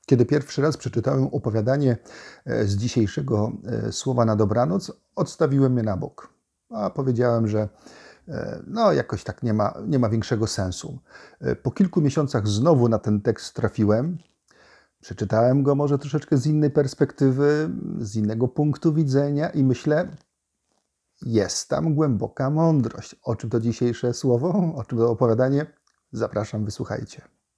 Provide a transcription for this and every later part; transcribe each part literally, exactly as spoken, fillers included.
Kiedy pierwszy raz przeczytałem opowiadanie e, z dzisiejszego e, Słowa na dobranoc, odstawiłem je na bok. A powiedziałem, że e, no jakoś tak nie ma, nie ma większego sensu. E, Po kilku miesiącach znowu na ten tekst trafiłem. Przeczytałem go może troszeczkę z innej perspektywy, z innego punktu widzenia i myślę, jest tam głęboka mądrość. O czym to dzisiejsze słowo, o czym to opowiadanie? Zapraszam, wysłuchajcie.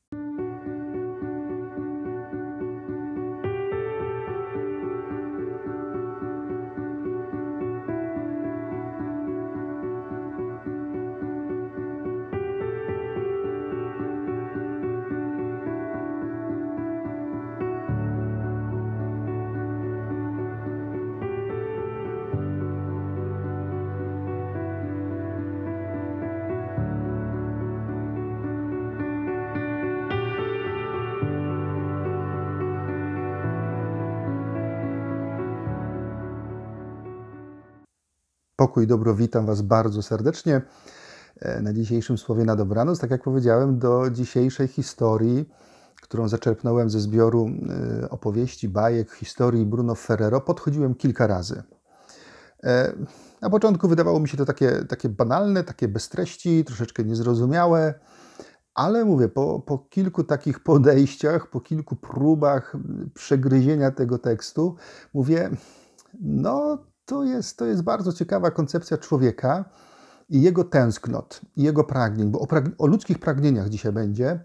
Pokój, dobro, witam Was bardzo serdecznie e, na dzisiejszym Słowie na dobranoc. Tak jak powiedziałem, do dzisiejszej historii, którą zaczerpnąłem ze zbioru e, opowieści, bajek, historii Bruno Ferrero, podchodziłem kilka razy. E, Na początku wydawało mi się to takie, takie banalne, takie bez treści, troszeczkę niezrozumiałe, ale mówię, po, po kilku takich podejściach, po kilku próbach przegryzienia tego tekstu, mówię, no to jest, to jest bardzo ciekawa koncepcja człowieka i jego tęsknot, i jego pragnień, bo o, prag o ludzkich pragnieniach dzisiaj będzie,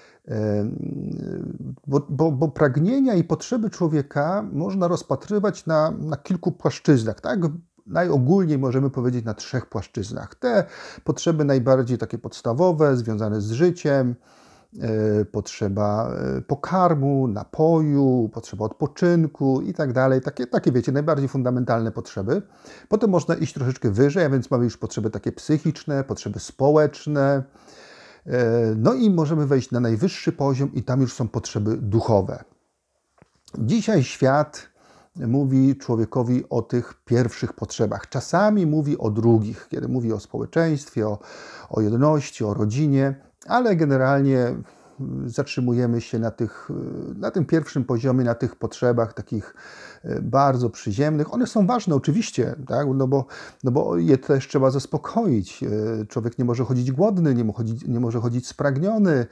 bo, bo, bo pragnienia i potrzeby człowieka można rozpatrywać na, na kilku płaszczyznach, tak? Najogólniej możemy powiedzieć na trzech płaszczyznach. Te potrzeby najbardziej takie podstawowe, związane z życiem, potrzeba pokarmu, napoju, potrzeba odpoczynku i tak dalej. Takie, takie, wiecie, najbardziej fundamentalne potrzeby. Potem można iść troszeczkę wyżej, a więc mamy już potrzeby takie psychiczne, potrzeby społeczne. No i możemy wejść na najwyższy poziom i tam już są potrzeby duchowe. Dzisiaj świat mówi człowiekowi o tych pierwszych potrzebach. Czasami mówi o drugich, kiedy mówi o społeczeństwie, o, o jedności, o rodzinie, ale generalnie zatrzymujemy się na, tych, na tym pierwszym poziomie, na tych potrzebach takich bardzo przyziemnych. One są ważne oczywiście, tak? no, bo, no bo je też trzeba zaspokoić. Człowiek nie może chodzić głodny, nie może chodzić, nie może chodzić spragniony.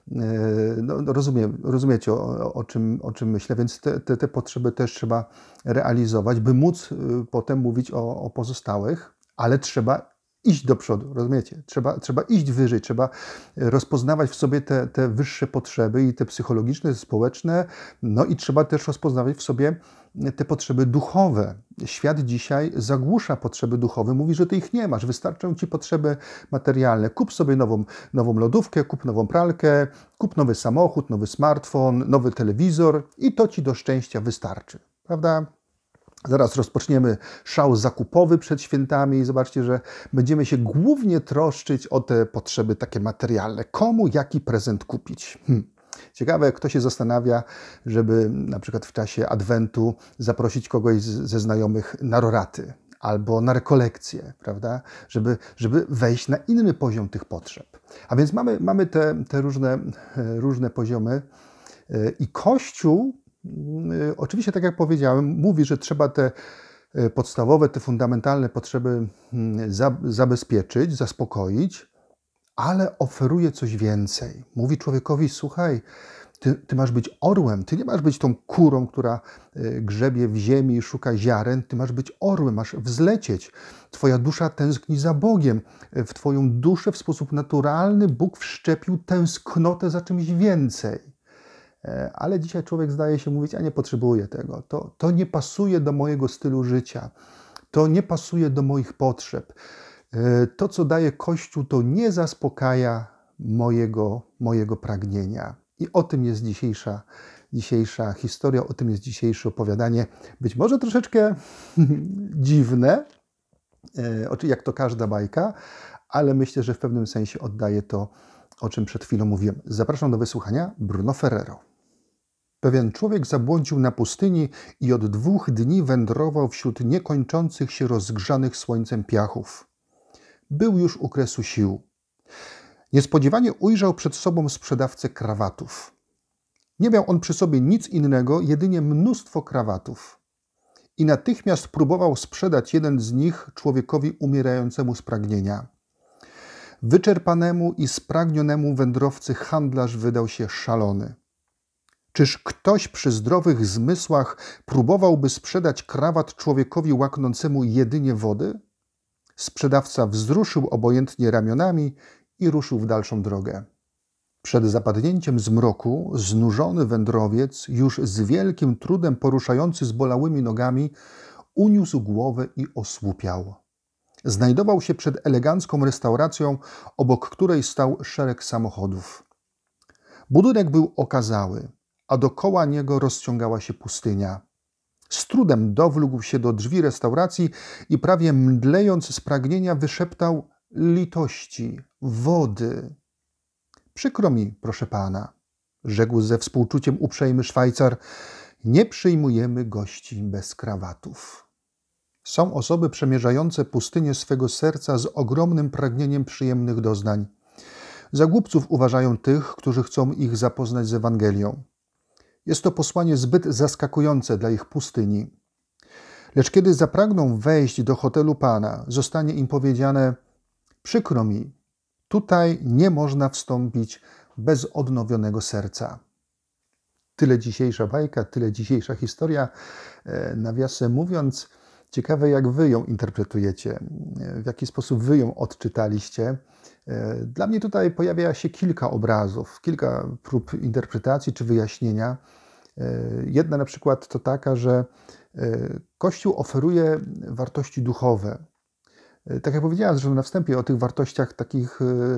No, no rozumiem, rozumiecie o, o, czym, o czym myślę, więc te, te, te potrzeby też trzeba realizować, by móc potem mówić o, o pozostałych, ale trzeba iść do przodu, rozumiecie? Trzeba, trzeba iść wyżej, trzeba rozpoznawać w sobie te, te wyższe potrzeby i te psychologiczne, te społeczne, no i trzeba też rozpoznawać w sobie te potrzeby duchowe. Świat dzisiaj zagłusza potrzeby duchowe, mówi, że ty ich nie masz, wystarczą ci potrzeby materialne. Kup sobie nową, nową lodówkę, kup nową pralkę, kup nowy samochód, nowy smartfon, nowy telewizor i to ci do szczęścia wystarczy, prawda? Zaraz rozpoczniemy szał zakupowy przed świętami i zobaczcie, że będziemy się głównie troszczyć o te potrzeby takie materialne. Komu jaki prezent kupić? Hm. Ciekawe, kto się zastanawia, żeby na przykład w czasie Adwentu zaprosić kogoś z, ze znajomych na roraty albo na rekolekcje, prawda? Żeby, żeby wejść na inny poziom tych potrzeb. A więc mamy, mamy te, te różne, różne poziomy i Kościół, oczywiście, tak jak powiedziałem, mówi, że trzeba te podstawowe, te fundamentalne potrzeby zabezpieczyć, zaspokoić, ale oferuje coś więcej. Mówi człowiekowi, słuchaj, ty, ty masz być orłem, ty nie masz być tą kurą, która grzebie w ziemi i szuka ziaren, ty masz być orłem, masz wzlecieć. Twoja dusza tęskni za Bogiem. W twoją duszę w sposób naturalny Bóg wszczepił tęsknotę za czymś więcej. Ale dzisiaj człowiek zdaje się mówić, a nie potrzebuję tego. To, to nie pasuje do mojego stylu życia. To nie pasuje do moich potrzeb. To, co daje Kościół, to nie zaspokaja mojego, mojego pragnienia. I o tym jest dzisiejsza, dzisiejsza historia, o tym jest dzisiejsze opowiadanie. Być może troszeczkę dziwne, jak to każda bajka, ale myślę, że w pewnym sensie oddaje to, o czym przed chwilą mówiłem. Zapraszam do wysłuchania Bruno Ferrero. Pewien człowiek zabłądził na pustyni i od dwóch dni wędrował wśród niekończących się rozgrzanych słońcem piachów. Był już u kresu sił. Niespodziewanie ujrzał przed sobą sprzedawcę krawatów. Nie miał on przy sobie nic innego, jedynie mnóstwo krawatów. I natychmiast próbował sprzedać jeden z nich człowiekowi umierającemu z pragnienia. Wyczerpanemu i spragnionemu wędrowcy handlarz wydał się szalony. Czyż ktoś przy zdrowych zmysłach próbowałby sprzedać krawat człowiekowi łaknącemu jedynie wody? Sprzedawca wzruszył obojętnie ramionami i ruszył w dalszą drogę. Przed zapadnięciem zmroku znużony wędrowiec, już z wielkim trudem poruszający zbolałymi nogami, uniósł głowę i osłupiał. Znajdował się przed elegancką restauracją, obok której stał szereg samochodów. Budynek był okazały, a dokoła niego rozciągała się pustynia. Z trudem dowlógł się do drzwi restauracji i prawie mdlejąc z pragnienia wyszeptał: litości, wody. Przykro mi, proszę pana, rzekł ze współczuciem uprzejmy Szwajcar, nie przyjmujemy gości bez krawatów. Są osoby przemierzające pustynię swego serca z ogromnym pragnieniem przyjemnych doznań. Za głupców uważają tych, którzy chcą ich zapoznać z Ewangelią. Jest to posłanie zbyt zaskakujące dla ich pustyni. Lecz kiedy zapragną wejść do hotelu Pana, zostanie im powiedziane: przykro mi, tutaj nie można wstąpić bez odnowionego serca. Tyle dzisiejsza bajka, tyle dzisiejsza historia. Nawiasem mówiąc, ciekawe jak wy ją interpretujecie, w jaki sposób wy ją odczytaliście. Dla mnie tutaj pojawia się kilka obrazów, kilka prób interpretacji czy wyjaśnienia. Jedna na przykład to taka, że Kościół oferuje wartości duchowe. Tak jak powiedziałem zresztą na wstępie o tych wartościach takich,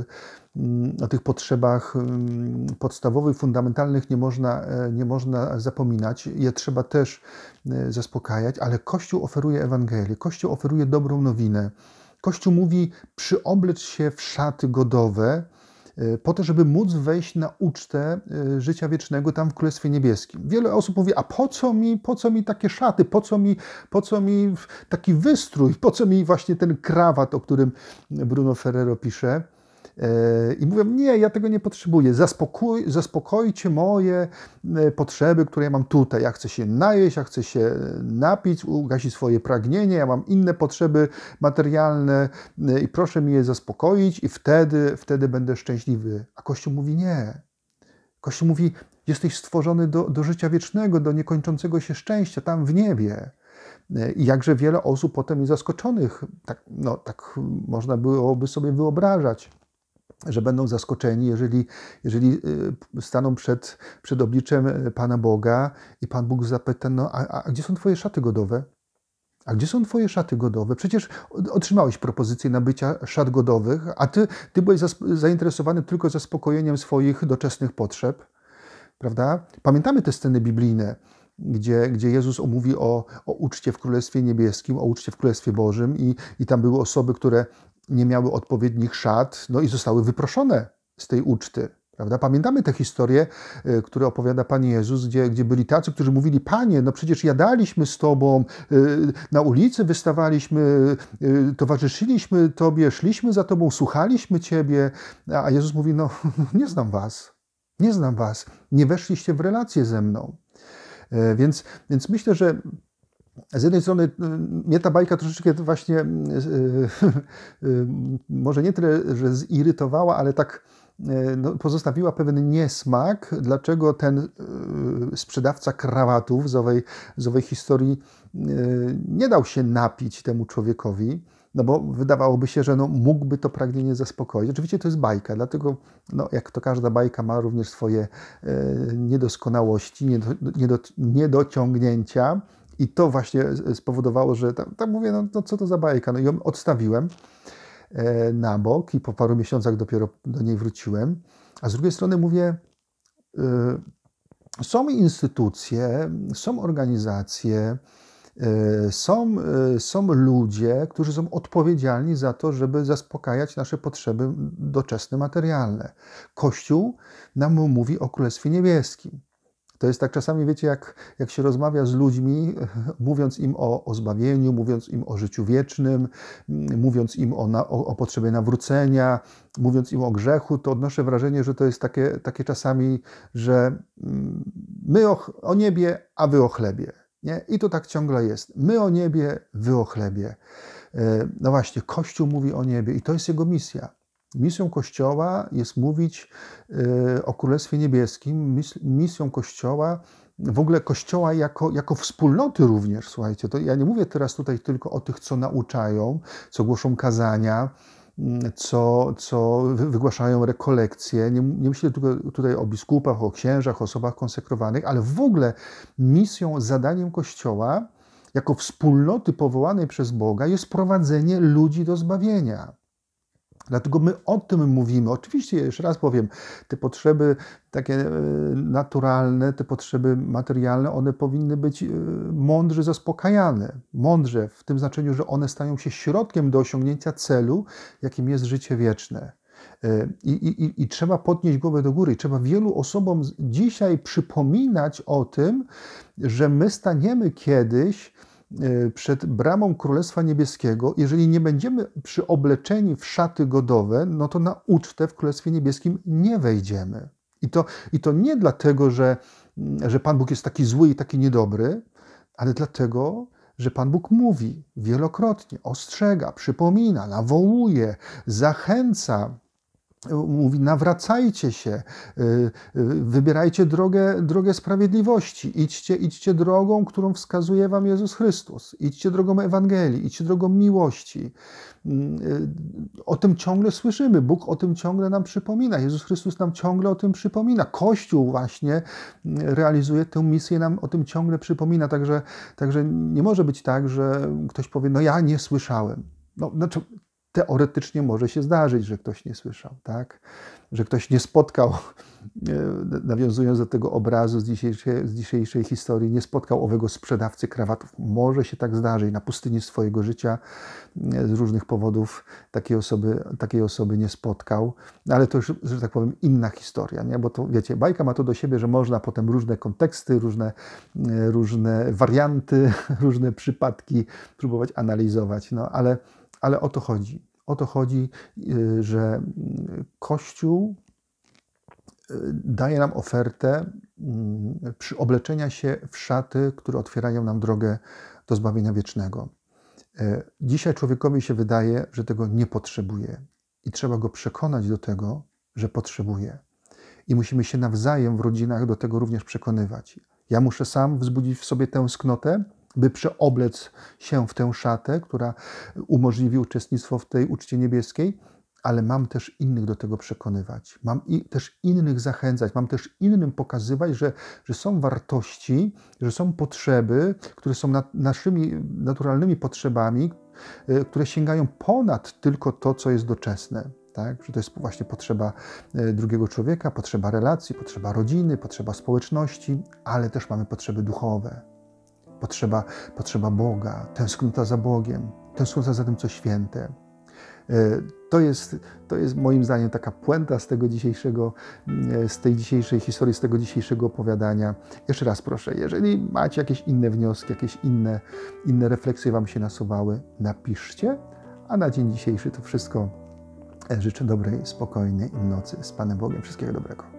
o tych potrzebach podstawowych, fundamentalnych nie można, nie można zapominać. Je trzeba też zaspokajać, ale Kościół oferuje Ewangelię, Kościół oferuje dobrą nowinę. Kościół mówi: przyoblecz się w szaty godowe, po to, żeby móc wejść na ucztę życia wiecznego tam w Królestwie Niebieskim. Wiele osób mówi: a po co mi, po co mi takie szaty, po co mi, po co mi taki wystrój, po co mi właśnie ten krawat, o którym Bruno Ferrero pisze. I mówią: nie, ja tego nie potrzebuję, Zaspokój, zaspokojcie moje potrzeby, które ja mam tutaj. Ja chcę się najeść, ja chcę się napić, ugasić swoje pragnienie, ja mam inne potrzeby materialne i proszę mi je zaspokoić i wtedy, wtedy będę szczęśliwy. A Kościół mówi: nie. Kościół mówi: jesteś stworzony do, do życia wiecznego, do niekończącego się szczęścia, tam w niebie. I jakże wiele osób potem jest zaskoczonych, tak, no, tak można byłoby sobie wyobrażać, że będą zaskoczeni, jeżeli, jeżeli staną przed, przed obliczem Pana Boga i Pan Bóg zapyta: no a, a gdzie są twoje szaty godowe? A gdzie są twoje szaty godowe? Przecież otrzymałeś propozycję nabycia szat godowych, a ty, ty byłeś zainteresowany tylko zaspokojeniem swoich doczesnych potrzeb. Prawda? Pamiętamy te sceny biblijne, gdzie, gdzie Jezus mówi o, o uczcie w Królestwie Niebieskim, o uczcie w Królestwie Bożym i, i tam były osoby, które nie miały odpowiednich szat, no i zostały wyproszone z tej uczty. Prawda? Pamiętamy te historie, które opowiada Pan Jezus, gdzie, gdzie byli tacy, którzy mówili: Panie, no przecież jadaliśmy z Tobą, na ulicy wystawaliśmy, towarzyszyliśmy Tobie, szliśmy za Tobą, słuchaliśmy Ciebie. A Jezus mówi: no nie znam Was, nie znam Was, nie weszliście w relację ze mną. Więc, więc myślę, że z jednej strony mnie ta bajka troszeczkę właśnie może nie tyle, że zirytowała, ale tak no, pozostawiła pewien niesmak, dlaczego ten sprzedawca krawatów z owej, z owej historii nie dał się napić temu człowiekowi, no bo wydawałoby się, że no, mógłby to pragnienie zaspokoić. Oczywiście to jest bajka, dlatego no, jak to każda bajka ma również swoje niedoskonałości, niedo, niedo, niedociągnięcia. I to właśnie spowodowało, że tam, tam mówię: no, no co to za bajka? No i ją odstawiłem na bok i po paru miesiącach dopiero do niej wróciłem. A z drugiej strony mówię: są instytucje, są organizacje, są, są ludzie, którzy są odpowiedzialni za to, żeby zaspokajać nasze potrzeby doczesne, materialne. Kościół nam mówi o Królestwie Niebieskim. To jest tak czasami, wiecie, jak, jak się rozmawia z ludźmi, mówiąc im o, o zbawieniu, mówiąc im o życiu wiecznym, mówiąc im o, na, o, o potrzebie nawrócenia, mówiąc im o grzechu, to odnoszę wrażenie, że to jest takie, takie czasami, że my o, o niebie, a wy o chlebie. Nie? I to tak ciągle jest. My o niebie, wy o chlebie. No właśnie, Kościół mówi o niebie i to jest jego misja. Misją Kościoła jest mówić o Królestwie Niebieskim, misją Kościoła, w ogóle Kościoła jako, jako wspólnoty również, słuchajcie, to ja nie mówię teraz tutaj tylko o tych, co nauczają, co głoszą kazania, co, co wygłaszają rekolekcje. Nie, nie myślę tutaj, tutaj o biskupach, o księżach, o osobach konsekrowanych, ale w ogóle misją, zadaniem Kościoła jako wspólnoty powołanej przez Boga jest prowadzenie ludzi do zbawienia. Dlatego my o tym mówimy. Oczywiście, jeszcze raz powiem, te potrzeby takie naturalne, te potrzeby materialne, one powinny być mądrze zaspokajane. Mądrze w tym znaczeniu, że one stają się środkiem do osiągnięcia celu, jakim jest życie wieczne. I, i, I trzeba podnieść głowę do góry. I trzeba wielu osobom dzisiaj przypominać o tym, że my staniemy kiedyś przed bramą Królestwa Niebieskiego. Jeżeli nie będziemy przyobleczeni w szaty godowe, no to na ucztę w Królestwie Niebieskim nie wejdziemy. I to, i to nie dlatego, że, że Pan Bóg jest taki zły i taki niedobry, ale dlatego, że Pan Bóg mówi wielokrotnie, ostrzega, przypomina, nawołuje, zachęca. Mówi, nawracajcie się, wybierajcie drogę, drogę sprawiedliwości, idźcie, idźcie drogą, którą wskazuje wam Jezus Chrystus, idźcie drogą Ewangelii, idźcie drogą miłości. O tym ciągle słyszymy, Bóg o tym ciągle nam przypomina, Jezus Chrystus nam ciągle o tym przypomina, Kościół właśnie realizuje tę misję, nam o tym ciągle przypomina, także, także nie może być tak, że ktoś powie, no ja nie słyszałem. No, znaczy, teoretycznie może się zdarzyć, że ktoś nie słyszał, tak? Że ktoś nie spotkał, nawiązując do tego obrazu z dzisiejszej, z dzisiejszej historii, nie spotkał owego sprzedawcy krawatów. Może się tak zdarzyć na pustyni swojego życia, z różnych powodów takiej osoby, takiej osoby nie spotkał, ale to już, że tak powiem, inna historia, nie? Bo to, wiecie, bajka ma to do siebie, że można potem różne konteksty, różne, różne warianty, różne przypadki próbować analizować, no ale Ale o to chodzi. O to chodzi, że Kościół daje nam ofertę przyobleczenia się w szaty, które otwierają nam drogę do zbawienia wiecznego. Dzisiaj człowiekowi się wydaje, że tego nie potrzebuje i trzeba go przekonać do tego, że potrzebuje. I musimy się nawzajem w rodzinach do tego również przekonywać. Ja muszę sam wzbudzić w sobie tęsknotę, by przeoblec się w tę szatę, która umożliwi uczestnictwo w tej uczcie niebieskiej, ale mam też innych do tego przekonywać. Mam i też innych zachęcać, mam też innym pokazywać, że, że są wartości, że są potrzeby, które są na, naszymi naturalnymi potrzebami, które sięgają ponad tylko to, co jest doczesne. Tak? Że to jest właśnie potrzeba drugiego człowieka, potrzeba relacji, potrzeba rodziny, potrzeba społeczności, ale też mamy potrzeby duchowe. Potrzeba, potrzeba Boga, tęsknota za Bogiem, tęsknota za tym, co święte. To jest, to jest moim zdaniem taka puenta z tego dzisiejszego, z tej dzisiejszej historii, z tego dzisiejszego opowiadania. Jeszcze raz proszę, jeżeli macie jakieś inne wnioski, jakieś inne, inne refleksje wam się nasuwały, napiszcie, a na dzień dzisiejszy to wszystko. Życzę dobrej, spokojnej nocy z Panem Bogiem. Wszystkiego dobrego.